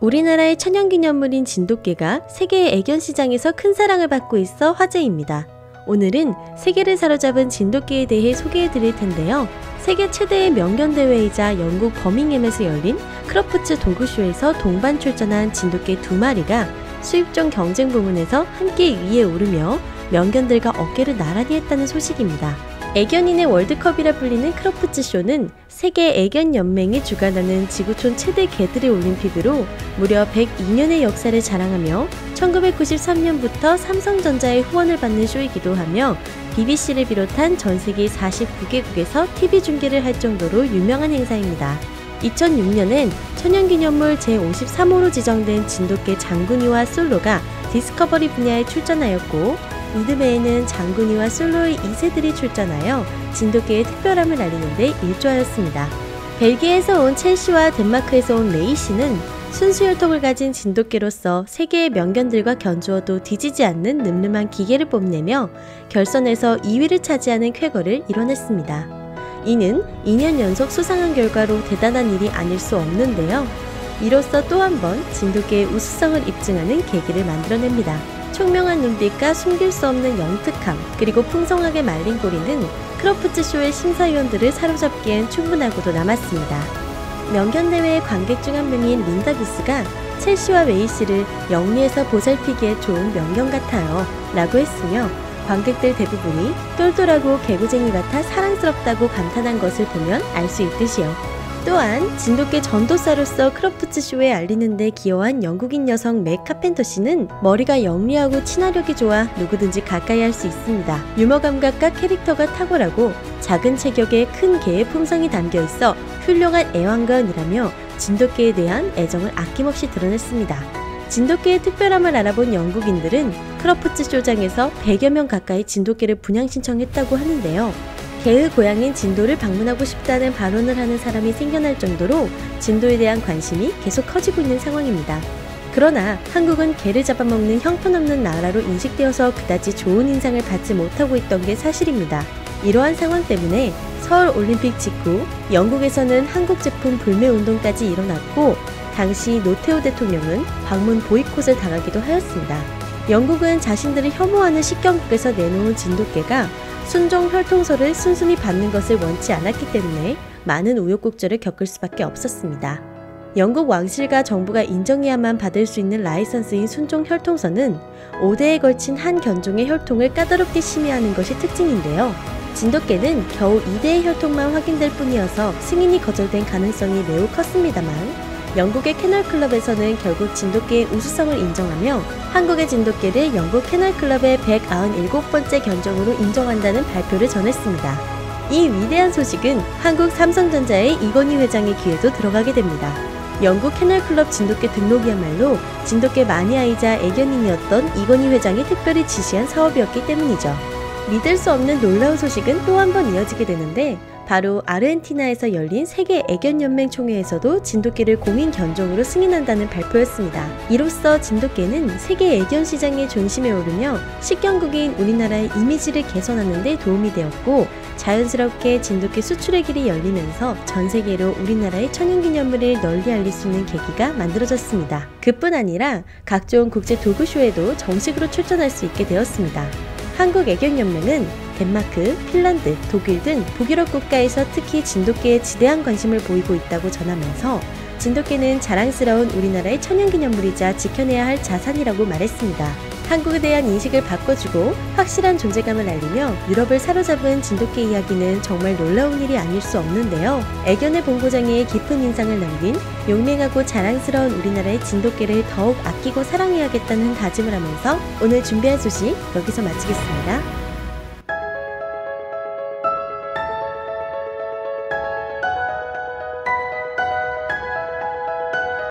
우리나라의 천연기념물인 진돗개가 세계의 애견 시장에서 큰 사랑을 받고 있어 화제입니다. 오늘은 세계를 사로잡은 진돗개에 대해 소개해 드릴 텐데요. 세계 최대의 명견 대회이자 영국 버밍햄에서 열린 크로프츠 도그쇼에서 동반 출전한 진돗개 2마리가 수입종 경쟁 부문에서 함께 위에 오르며 명견들과 어깨를 나란히 했다는 소식입니다. 애견인의 월드컵이라 불리는 크로프츠 쇼는 세계 애견 연맹이 주관하는 지구촌 최대 개들의 올림픽으로 무려 102년의 역사를 자랑하며 1993년부터 삼성전자의 후원을 받는 쇼이기도 하며 BBC를 비롯한 전 세계 49개국에서 TV 중계를 할 정도로 유명한 행사입니다. 2006년엔 천연기념물 제53호로 지정된 진돗개 장군이와 솔로가 디스커버리 분야에 출전하였고, 이듬해에는 장군이와 솔로의 2세들이 출전하여 진돗개의 특별함을 알리는 데 일조하였습니다. 벨기에에서 온 첼시와 덴마크에서 온 레이씨는 순수 혈통을 가진 진돗개로서 세계의 명견들과 견주어도 뒤지지 않는 늠름한 기계를 뽐내며 결선에서 2위를 차지하는 쾌거를 이뤄냈습니다. 이는 2년 연속 수상한 결과로 대단한 일이 아닐 수 없는데요. 이로써 또 한 번 진돗개의 우수성을 입증하는 계기를 만들어냅니다. 총명한 눈빛과 숨길 수 없는 영특함, 그리고 풍성하게 말린 꼬리는 크로프츠 쇼의 심사위원들을 사로잡기엔 충분하고도 남았습니다. 명견대회의 관객 중 한 명인 린다 비스가 첼시와 레이씨를 영리해서 보살피기에 좋은 명견 같아요 라고 했으며, 관객들 대부분이 똘똘하고 개구쟁이 같아 사랑스럽다고 감탄한 것을 보면 알 수 있듯이요. 또한 진돗개 전도사로서 크로프츠 쇼에 알리는 데 기여한 영국인 여성 맥 카펜터 씨는 머리가 영리하고 친화력이 좋아 누구든지 가까이 할 수 있습니다. 유머 감각과 캐릭터가 탁월하고 작은 체격에 큰 개의 품성이 담겨 있어 훌륭한 애완견이라며 진돗개에 대한 애정을 아낌없이 드러냈습니다. 진돗개의 특별함을 알아본 영국인들은 크로프츠 쇼장에서 100여 명 가까이 진돗개를 분양 신청했다고 하는데요. 개의 고향인 진도를 방문하고 싶다는 발언을 하는 사람이 생겨날 정도로 진도에 대한 관심이 계속 커지고 있는 상황입니다. 그러나 한국은 개를 잡아먹는 형편없는 나라로 인식되어서 그다지 좋은 인상을 받지 못하고 있던 게 사실입니다. 이러한 상황 때문에 서울올림픽 직후 영국에서는 한국 제품 불매 운동까지 일어났고, 당시 노태우 대통령은 방문 보이콧을 당하기도 하였습니다. 영국은 자신들을 혐오하는 식경국에서 내놓은 진돗개가 순종 혈통서를 순순히 받는 것을 원치 않았기 때문에 많은 우여곡절을 겪을 수밖에 없었습니다. 영국 왕실과 정부가 인정해야만 받을 수 있는 라이선스인 순종 혈통서는 5대에 걸친 한 견종의 혈통을 까다롭게 심의하는 것이 특징인데요. 진돗개는 겨우 2대의 혈통만 확인될 뿐이어서 승인이 거절된 가능성이 매우 컸습니다만, 영국의 캐널클럽에서는 결국 진돗개의 우수성을 인정하며 한국의 진돗개를 영국 캐널클럽의 197번째 견종으로 인정한다는 발표를 전했습니다. 이 위대한 소식은 한국 삼성전자의 이건희 회장의 귀에도 들어가게 됩니다. 영국 캐널클럽 진돗개 등록이야말로 진돗개 마니아이자 애견인이었던 이건희 회장이 특별히 지시한 사업이었기 때문이죠. 믿을 수 없는 놀라운 소식은 또 한 번 이어지게 되는데, 바로 아르헨티나에서 열린 세계 애견연맹 총회에서도 진돗개를 공인 견종으로 승인한다는 발표였습니다. 이로써 진돗개는 세계 애견 시장의 중심에 오르며 식경국인 우리나라의 이미지를 개선하는 데 도움이 되었고, 자연스럽게 진돗개 수출의 길이 열리면서 전 세계로 우리나라의 천연기념물을 널리 알릴 수 있는 계기가 만들어졌습니다. 그뿐 아니라 각종 국제 도그쇼에도 정식으로 출전할 수 있게 되었습니다. 한국애견연맹은 덴마크, 핀란드, 독일 등 북유럽 국가에서 특히 진돗개에 지대한 관심을 보이고 있다고 전하면서 진돗개는 자랑스러운 우리나라의 천연기념물이자 지켜내야 할 자산이라고 말했습니다. 한국에 대한 인식을 바꿔주고 확실한 존재감을 알리며 유럽을 사로잡은 진돗개 이야기는 정말 놀라운 일이 아닐 수 없는데요. 애견의 본고장에 깊은 인상을 남긴 용맹하고 자랑스러운 우리나라의 진돗개를 더욱 아끼고 사랑해야겠다는 다짐을 하면서 오늘 준비한 소식 여기서 마치겠습니다.